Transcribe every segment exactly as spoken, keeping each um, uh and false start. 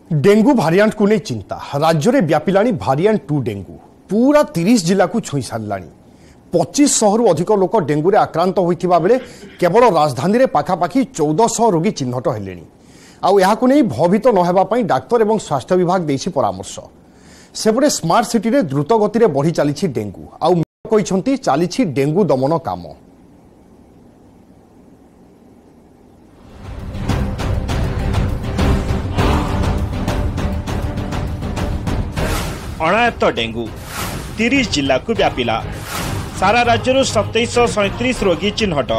Dengue भारियांट को नहीं चिंता राज्य में व्यापिलानी भारियांट टू डेंगू पूरा तीस जिला को छुई सारा पच्चीस शहरु अधिक लोक डेंगू रे आक्रांत होइथिबा बेले केवल राजधानी रे पाखापाखि चौदह सौ रोगी चिन्हट हेलेनी आउ याकु नै भयभीत न हेबा पई डाक्तर एवं स्वास्थ्य विभाग देछि परामर्श सेपटे स्मार्ट सिटी रे द्रुत गति रे बढ़ी चली डेंगू आउ कहिसंती चली डेंगू दमन काम। अणायत्त डेंगू तीस जिला को व्यापिला सारा राज्य सतैश सैंतीस रोगी चिन्हट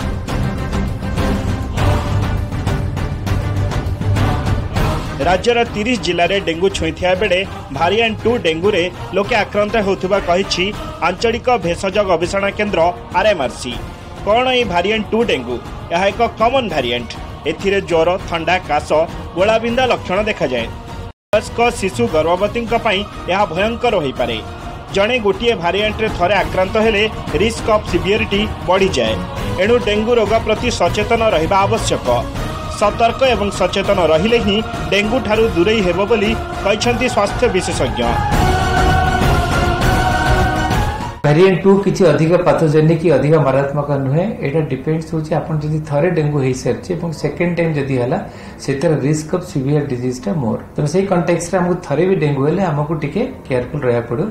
राज्यर तीस जिले में डेंगू छुईथिया बेले भारियांट टू डेंगू रे लोके आक्रांत होउथिबा कहिछि आंचलिक भेषज गवेषणा केन्द्र आरएमआरसी। कौन ये भारियांट टू डेंगू यह एक कॉमन भारियांट एथिरे ज्वर थंडा काश गोलाबिंदा लक्षण देखा जाए। वयस्क शिशु गर्भवती यह भयंकर हो पारे जड़े गोटे भारियांट रे थरे आक्रांत हेले रिस्क ऑफ सिवियरिटी बढ़ी जाए एणु डेंगू रोग प्रति सचेतन रहिबा आवश्यक। सतर्क एवं सचेतन रहिले ही डेंगू ठारू दूरेई हेबो बोली कहिसंती स्वास्थ्य विशेषज्ञ। वेरिएंट टू किसी अधिक पैथोजेनिक की अधिक मारात्मक नुहे एटा डिपेंड्स होची आपण जदी थरे डेंगू हेई सरचे एवं सेकंड टाइम जदी हला सेतर रिस्क ऑफ सिवियर डिजीज टा मोर तो सेही कॉन्टेक्स्ट रे हमको थरे भी डेंगू हेले हमको टिके केयरफुल रहया पड़ो।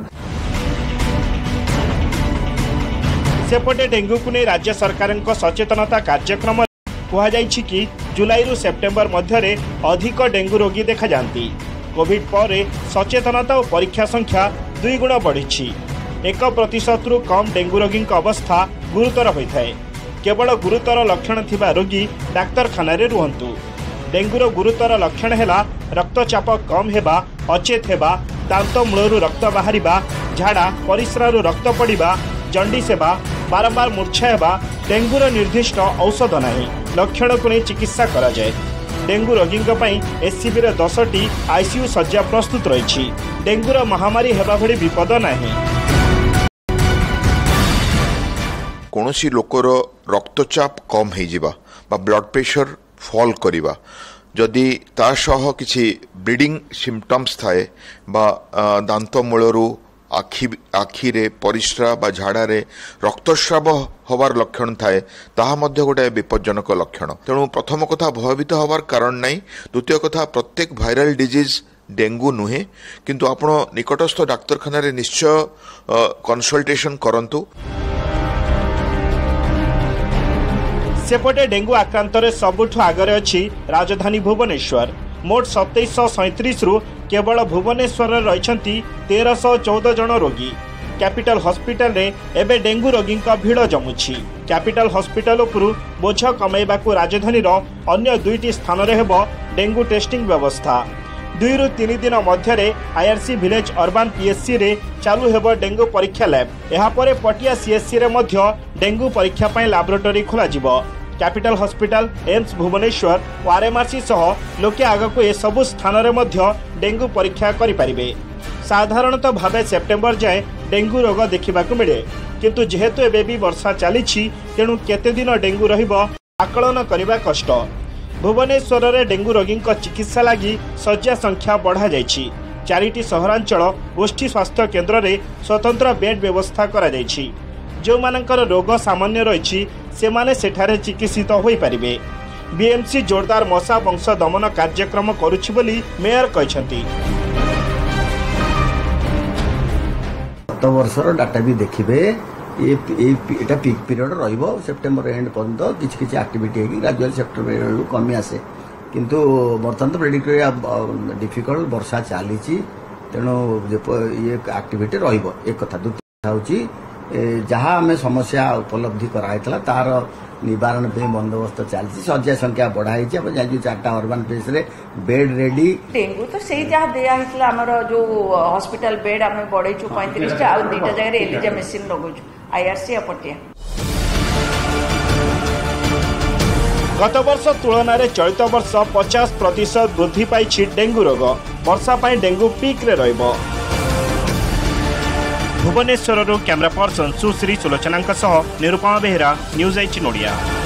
सेपटे डेंगू को नै राज्य सरकार सचेतनता कार्यक्रम कहा जायछि कि जुलाई रु सेप्टेम्बर मध्य अधिक डेंगू रोगी देखा जाती। कोविड पर सचेतनता और परीक्षा संख्या दुई गुण बढ़ी एक प्रतिशत रु कम डेंगू रोगी अवस्था गुरुतर होता है। केवल गुरुतर लक्षण थिबा रोगी डाक्तरखाना रे रुहंतु। डेंगूर गुरुतर लक्षण है रक्तचाप कम हेबा अचेत हेबा दांत मूलरू रक्त बाहरिबा झाड़ा परिस्रा रु रक्त पड़िबा जंडिस हेबा बारंबार मूर्छा हेबा डेंगूर निर्दिष्ट औषध नहीं लक्षण को नहीं चिकित्सा करा जाए। डेंगू रोगी एससीबी रे दस टी आईसीयू सज्जा प्रस्तुत रही डेंगूर महामारी हेबा भली विपद नहीं। कौनसी लोकर रक्तचाप कम हो जिबा बा ब्लड प्रेशर फॉल करिबा जदि ता सह किछि ब्लीडिंग सिम्पटम्स थाए बा दांत मूलरू आखि आखि रे परिस्रा बा झाड़ा रे रक्तस्राव हवार लक्षण थाए ताहा मध्य गोटे विपज्जनक लक्षण। तेणु प्रथम कथा भयभीत हवार कारण नहीं। द्वितीय कथा प्रत्येक भाइराल डिजीज डेंगू नुहे किंतु आपण निकटस्थ डाक्तरखाना रे निश्चय कंसल्टेशन करंतु। सेपटे डेंगू आक्रांत सबुठ आगरे अच्छी राजधानी भुवनेश्वर मोट सतैश सैंतीस रु केवल भुवनेश्वर रही तेरह सौ चौदह जन रोगी। कैपिटल हॉस्पिटल रे एबे डेंगू रोगी भीड़ जमुछि। कैपिटल हॉस्पिटल उपरु बोझ कमेबा राजधानी अन्य दुईटी स्थान रे हेबो डेंगू टेस्टिंग व्यवस्था। दुई रु तीन दिन मध्य आईआरसी विलेज अर्बान पीएससी रे चालू हेबो डेंगू परीक्षा लैब। यहाँ पर पटिया सीएससी रे मध्य डेंगू परीक्षा पई लैबोरेटरी खोला जिवो। कैपिटल हॉस्पिटल एम्स भुवनेश्वर और आरएमआरसी सह लोके आगको ए सबु स्थान रे मध्य डेंगू परीक्षा करि परिबे। साधारणतः भावे सेप्टेम्बर जाए डेंगू रोग देखा मिले किंतु जेहेतु एबे भी वर्षा चली तेणु केते दिन डेंगू रहिबो आकलन करने कष्ट। भुवनेश्वर रे डेंगू रोगी चिकित्सा लगी शଯ୍या संख्या बढ़ा जाइछि। चारिटी सहरांचल गोष्ठी स्वास्थ्य केन्द्र रे स्वतंत्र बेड व्यवस्था करा जाइछि। जो मानकर रोग सामान्य रही से माने सेठारे चिकित्सित हो पारिबे। बीएमसी जोरदार मशा वंश दमन कार्यक्रम करुछि बोली मेयर कहछंती। गत वर्षर डाटा भी देखिबे ये एटा पीक पीरियड रहिबो सेप्टेम्बर एंड पर्यंत किछि किछि एक्टिविटी है ग्रेजुअल सेक्टर में कमी आसे किंतु बर्तमान तो प्रेडिक्ट डिफिकल्ट वर्षा चली तेणु ये एक्टिविटी रहिबो एक कथा। द्वितीय होची जहाँ आम समस्या उपलब्धि कराइला तार निवारण पे बंदोबस्त चलती शଯ୍या संख्या बढ़ाई चार्टा अर्बान प्लेस रे बेड रेडी। डेंगू तो से जहाँ दिया आमर जो हॉस्पिटल बेड आम बढ़ेचु पैंतीस टा आउ दुईटा जगह एलिजा मेसीन लगुचु आईआरसी पटिया। गत वर्ष तुलन में चलित वर्ष पचास प्रतिशत वृद्धि पाई डेंगू रोग। वर्षा पाई डेंगू पीक रे रहिबो। Bhubaneswar camera person Sushri Sulochana Nirupama Behera news eighteen Odia.